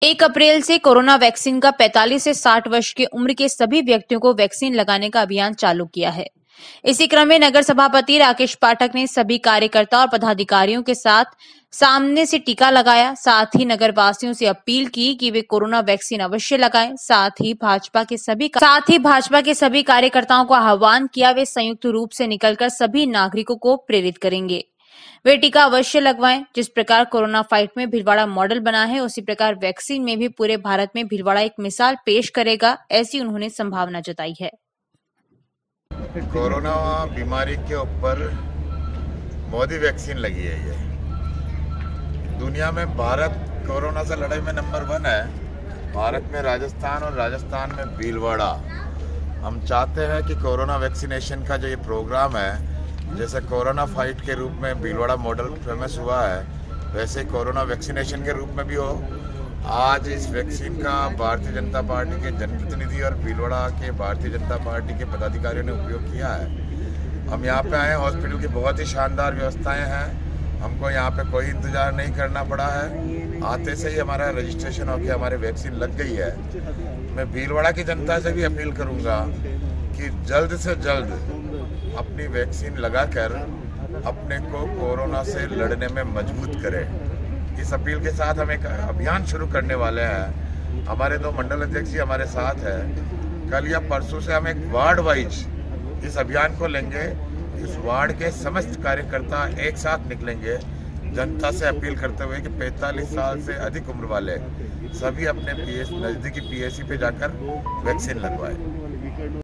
1 अप्रैल से corona vaccine का 45 से 60 वर्ष की उम्र के सभी व्यक्तियों को वैक्सीन लगाने का अभियान चालू किया है। इसी क्रम में नगर सभापति राकेश पाठक ने सभी कार्यकर्ता और पदाधिकारियों के साथ सामने से टीका लगाया। साथ ही नगर वासियों से अपील की कि वे कोरोना वैक्सीन अवश्य लगाएं। साथ ही भाजपा के सभी कार्यकर्ताओं को आह्वान किया वे संयुक्त रूप से निकलकर सभी नागरिकों को प्रेरित करेंगे। वे टीका अवश्य लगवाएं। जिस प्रकार कोरोना फाइट में भीलवाड़ा मॉडल बना है, उसी प्रकार वैक्सीन में भी पूरे भारत में भीलवाड़ा एक मिसाल पेश करेगा, ऐसी उन्होंने संभावना जताई है। कोरोना बीमारी के ऊपर मोदी वैक्सीन लगी है। ये दुनिया में भारत कोरोना से लड़ाई में नंबर 1 है। भारत में राजस्थान और राजस्थान में भीलवाड़ा। हम चाहते हैं कि कोरोना वैक्सीनेशन का जो ये प्रोग्राम है, जैसे कोरोना फाइट के रूप में भीलवाड़ा मॉडल फेमस हुआ है, वैसे कोरोना वैक्सीनेशन के रूप में भी हो। आज इस वैक्सीन का भारतीय जनता पार्टी के जनप्रतिनिधि और भीलवाड़ा के भारतीय जनता पार्टी के पदाधिकारियों ने उपयोग किया है। हम यहाँ पे आए, हॉस्पिटल की बहुत ही शानदार व्यवस्थाएं हैं। हमको यहाँ पे कोई इंतजार नहीं करना पड़ा है। आते से ही हमारा रजिस्ट्रेशन होकर हमारे वैक्सीन लग गई है। मैं भीलवाड़ा की जनता से भी अपील करूँगा कि जल्द से जल्द अपनी वैक्सीन लगाकर अपने को कोरोना से लड़ने में मजबूत करें। इस अपील के साथ हम एक अभियान शुरू करने वाले हैं। हमारे 2 मंडल अध्यक्ष जी हमारे साथ हैं। कल या परसों से हम एक वार्ड वाइज इस अभियान को लेंगे। इस वार्ड के समस्त कार्यकर्ता एक साथ निकलेंगे, जनता से अपील करते हुए कि 45 साल से अधिक उम्र वाले सभी अपने नज़दीकी PSC पे जाकर वैक्सीन लगवाएं।